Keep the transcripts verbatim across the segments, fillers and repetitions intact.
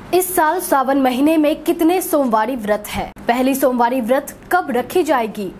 इस साल सावन महीने में कितने सोमवारी व्रत है? पहली सोमवारी व्रत कब रखी जाएगी?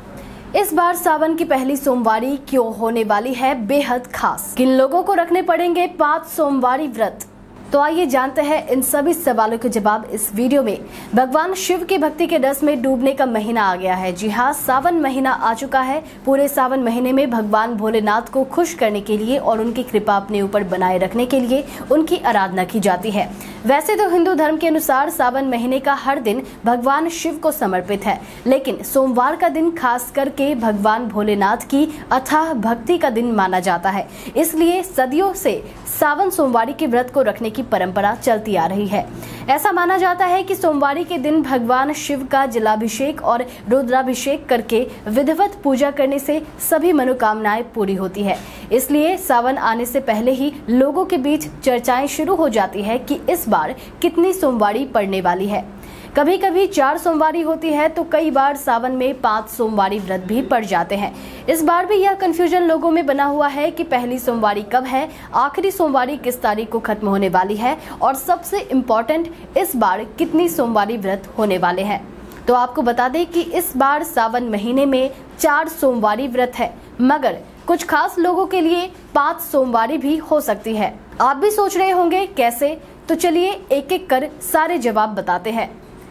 इस बार सावन की पहली सोमवारी क्यों होने वाली है बेहद खास? किन लोगों को रखने पड़ेंगे पांच सोमवारी व्रत? तो आइए जानते हैं इन सभी सवालों के जवाब इस वीडियो में। भगवान शिव की भक्ति के रस में डूबने का महीना आ गया है। जी हाँ, सावन महीना आ चुका है। पूरे सावन महीने में भगवान भोलेनाथ को खुश करने के लिए और उनकी कृपा अपने ऊपर बनाए रखने के लिए उनकी आराधना की जाती है। वैसे तो हिंदू धर्म के अनुसार सावन महीने का हर दिन भगवान शिव को समर्पित है, लेकिन सोमवार का दिन खास करके भगवान भोलेनाथ की अथाह भक्ति का दिन माना जाता है। इसलिए सदियों से सावन सोमवारी के व्रत को रखने की परंपरा चलती आ रही है। ऐसा माना जाता है कि सोमवारी के दिन भगवान शिव का जलाभिषेक और रुद्राभिषेक करके विधिवत पूजा करने से सभी मनोकामनाएं पूरी होती है। इसलिए सावन आने से पहले ही लोगों के बीच चर्चाएं शुरू हो जाती है कि इस बार कितनी सोमवारी पड़ने वाली है। कभी कभी चार सोमवारी होती है तो कई बार सावन में पांच सोमवारी व्रत भी पड़ जाते हैं। इस बार भी यह कंफ्यूजन लोगों में बना हुआ है कि पहली सोमवारी कब है, आखिरी सोमवारी किस तारीख को खत्म होने वाली है और सबसे इम्पोर्टेंट, इस बार कितनी सोमवारी व्रत होने वाले हैं। तो आपको बता दें कि इस बार सावन महीने में चार सोमवारी व्रत है, मगर कुछ खास लोगों के लिए पांच सोमवारी भी हो सकती है। आप भी सोच रहे होंगे कैसे, तो चलिए एक एक कर सारे जवाब बताते हैं।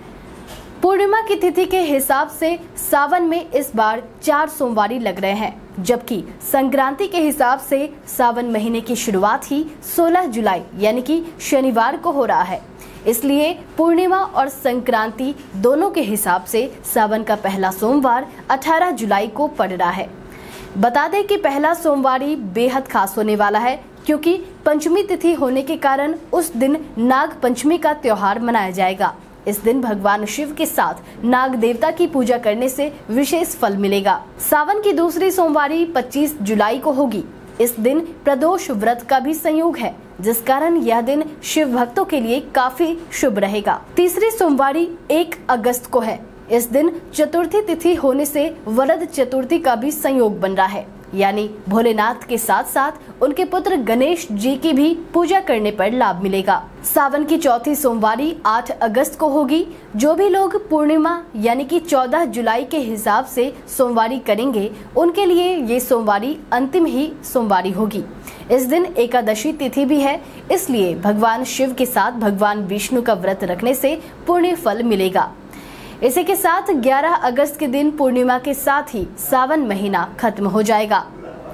पूर्णिमा की तिथि के हिसाब से सावन में इस बार चार सोमवारी लग रहे हैं, जबकि संक्रांति के हिसाब से सावन महीने की शुरुआत ही सोलह जुलाई यानी कि शनिवार को हो रहा है। इसलिए पूर्णिमा और संक्रांति दोनों के हिसाब से सावन का पहला सोमवार अठारह जुलाई को पड़ रहा है। बता दें कि पहला सोमवारी बेहद खास होने वाला है, क्योंकि पंचमी तिथि होने के कारण उस दिन नाग पंचमी का त्योहार मनाया जाएगा। इस दिन भगवान शिव के साथ नाग देवता की पूजा करने से विशेष फल मिलेगा। सावन की दूसरी सोमवारी पच्चीस जुलाई को होगी। इस दिन प्रदोष व्रत का भी संयोग है, जिस कारण यह दिन शिव भक्तों के लिए काफी शुभ रहेगा। तीसरी सोमवारी एक अगस्त को है। इस दिन चतुर्थी तिथि होने से वरद चतुर्थी का भी संयोग बन रहा है, यानी भोलेनाथ के साथ साथ उनके पुत्र गणेश जी की भी पूजा करने पर लाभ मिलेगा। सावन की चौथी सोमवारी आठ अगस्त को होगी। जो भी लोग पूर्णिमा यानी कि चौदह जुलाई के हिसाब से सोमवारी करेंगे, उनके लिए ये सोमवारी अंतिम ही सोमवारी होगी। इस दिन एकादशी तिथि भी है, इसलिए भगवान शिव के साथ भगवान विष्णु का व्रत रखने से पुण्य फल मिलेगा। इसी के साथ ग्यारह अगस्त के दिन पूर्णिमा के साथ ही सावन महीना खत्म हो जाएगा।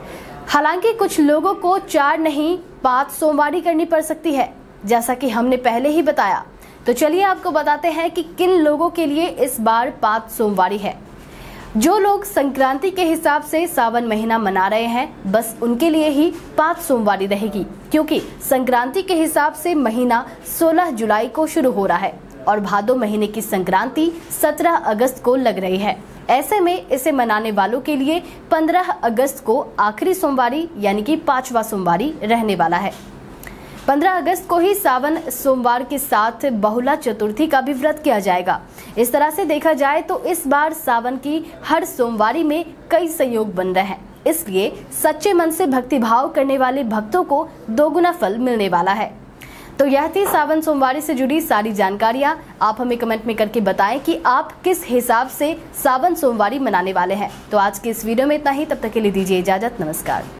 हालांकि कुछ लोगों को चार नहीं पांच सोमवारी करनी पड़ सकती है, जैसा कि हमने पहले ही बताया। तो चलिए आपको बताते हैं कि किन लोगों के लिए इस बार पांच सोमवारी है। जो लोग संक्रांति के हिसाब से सावन महीना मना रहे हैं, बस उनके लिए ही पांच सोमवारी रहेगी, क्योंकि संक्रांति के हिसाब से महीना सोलह जुलाई को शुरू हो रहा है और भादो महीने की संक्रांति सत्रह अगस्त को लग रही है। ऐसे में इसे मनाने वालों के लिए पंद्रह अगस्त को आखिरी सोमवारी यानी कि पांचवा सोमवारी रहने वाला है। पंद्रह अगस्त को ही सावन सोमवार के साथ बहुला चतुर्थी का भी व्रत किया जाएगा। इस तरह से देखा जाए तो इस बार सावन की हर सोमवारी में कई संयोग बन रहे हैं, इसलिए सच्चे मन से भक्ति भाव करने वाले भक्तों को दोगुना फल मिलने वाला है। तो यह थी सावन सोमवारी से जुड़ी सारी जानकारियां। आप हमें कमेंट में करके बताएं कि आप किस हिसाब से सावन सोमवारी मनाने वाले हैं। तो आज के इस वीडियो में इतना ही। तब तक के लिए दीजिए इजाजत। नमस्कार।